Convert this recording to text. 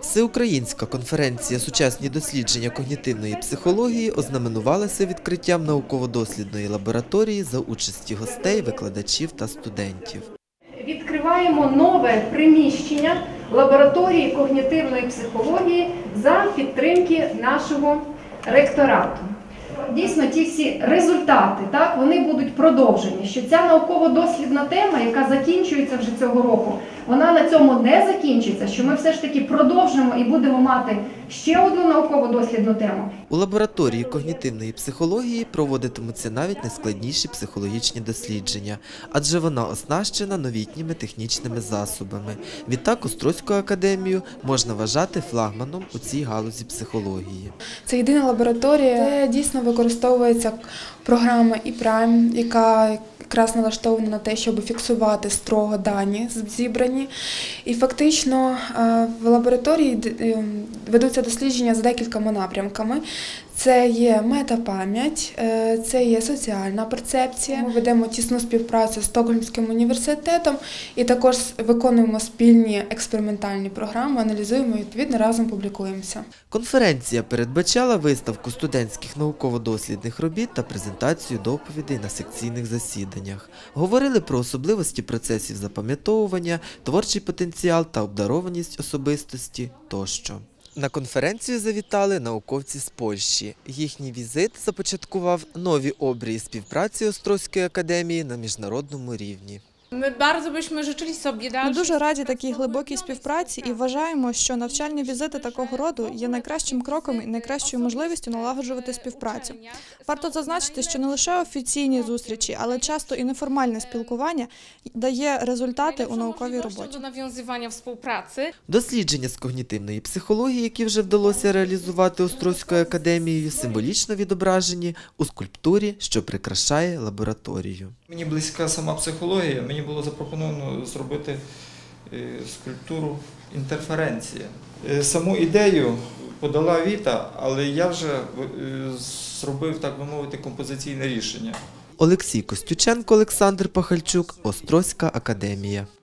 Всеукраїнська конференція «Сучасні дослідження когнітивної психології» ознаменувалася відкриттям науково-дослідної лабораторії за участі гостей, викладачів та студентів. Відкриваємо нове приміщення лабораторії когнітивної психології за підтримки нашого ректорату. Дійсно, ті всі результати, вони будуть продовжені, що ця науково-дослідна тема, яка закінчується вже цього року, вона на цьому не закінчиться, що ми все ж таки продовжимо і будемо мати ще одну науково-дослідну тему. У лабораторії когнітивної психології проводитимуться навіть найскладніші психологічні дослідження, адже вона оснащена новітніми технічними засобами. Відтак Острозьку академію можна вважати флагманом у цій галузі психології. Це єдина лабораторія, де дійсно використовується програма ePrime, яка якраз налаштована на те, щоб фіксувати строго дані зібрані. І фактично в лабораторії ведуться дослідження за декількома напрямками. Це є метапам'ять, це є соціальна перцепція. Ми ведемо тісну співпрацю з Стокгольмським університетом і також виконуємо спільні експериментальні програми, аналізуємо і, відповідно, разом публікуємося. Конференція передбачала виставку студентських науково-дослідних робіт та презентацію доповідей на секційних засіданнях. Говорили про особливості процесів запам'ятовування, творчий потенціал та обдарованість особистості тощо. На конференцію завітали науковці з Польщі. Їхній візит започаткував нові обрії співпраці Острозької академії на міжнародному рівні. Ми дуже раді такій глибокій співпраці і вважаємо, що навчальні візити такого роду є найкращим кроком і найкращою можливістю налагоджувати співпрацю. Варто зазначити, що не лише офіційні зустрічі, але часто і неформальне спілкування дає результати у науковій роботі. Дослідження з когнітивної психології, які вже вдалося реалізувати Острозькою академією, символічно відображені у скульптурі, що прикрашає лабораторію. Мені близька сама психологія, мені було запропоновано зробити скульптуру «Інтерференція». Саму ідею подала Віта, але я вже зробив, так би мовити, композиційне рішення. Олексій Костюченко, Олександр Пахальчук, Острозька академія.